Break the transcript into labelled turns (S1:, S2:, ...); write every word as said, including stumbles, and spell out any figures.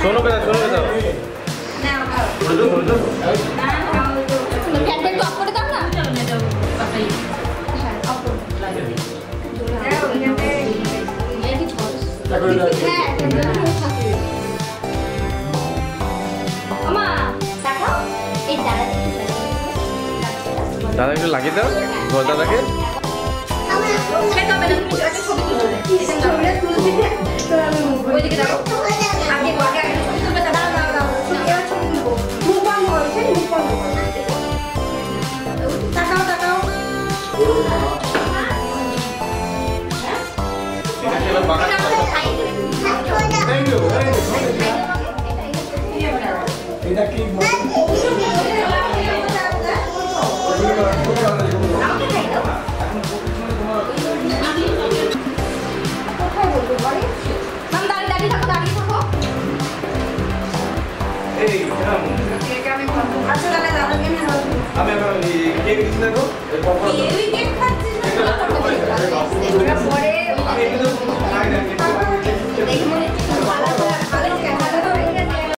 S1: শোনো কেন শোনো কেন
S2: না
S1: বলো বলো
S2: না ফ্যান ফ্যান অফ করে দাও না চলো না যাও পাতাই হ্যাঁ অফ করে লাগে দাও এখানে এই কি ছড় হ্যাঁ আমা দেখাও এই দাঁড়া
S1: দাদা একটু লাগিয়ে দাও ঘর দাদাকে
S2: সেটা মেনে তুমি একটা ছবি তুলে এটা ছবিটা তুলে দিতে তো আমি ওইদিকে দাও আগে আগে আগে ছবি তুলবে দাও দাও দাও এবার ছবি তুলবো মুখ বন্ধ হয়েছে মুখ বন্ধ তাকাও তাকাও
S3: থ্যাংক ইউ এটা কি
S2: हम दाढ़ी दाढ़ी থাকো দাঁড়িয়ে থাকো
S1: এই জাম
S2: কেক আমি খাবো আচ্ছা তাহলে দাদাকে নিয়ে যাও
S1: আমি আমি কেক দিতে দেবো এই পপকর্ন
S2: এই কেক খাচ্ছিস না পরে
S1: আমি একটু